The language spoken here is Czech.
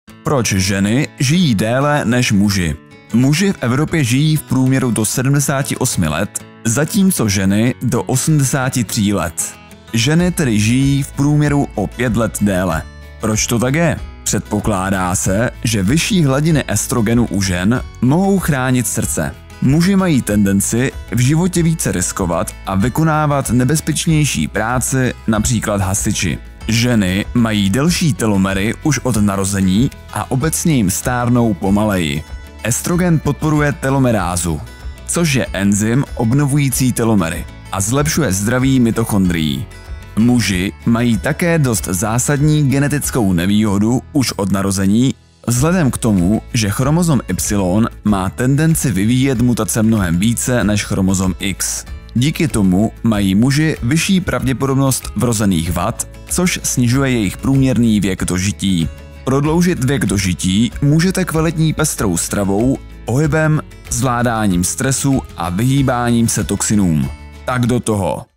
Proč ženy žijí déle než muži? Muži v Evropě žijí v průměru do 78 let, zatímco ženy do 83 let. Ženy tedy žijí v průměru o 5 let déle. Proč to tak je? Předpokládá se, že vyšší hladiny estrogenu u žen mohou chránit srdce. Muži mají tendenci v životě více riskovat a vykonávat nebezpečnější práci, například hasiči. Ženy mají delší telomery už od narození a obecně jim stárnou pomaleji. Estrogen podporuje telomerázu, což je enzym obnovující telomery a zlepšuje zdraví mitochondrií. Muži mají také dost zásadní genetickou nevýhodu už od narození, vzhledem k tomu, že chromozom Y má tendenci vyvíjet mutace mnohem více než chromozom X. Díky tomu mají muži vyšší pravděpodobnost vrozených vad, což snižuje jejich průměrný věk dožití. Prodloužit věk dožití můžete kvalitní pestrou stravou, pohybem, zvládáním stresu a vyhýbáním se toxinům. Tak do toho!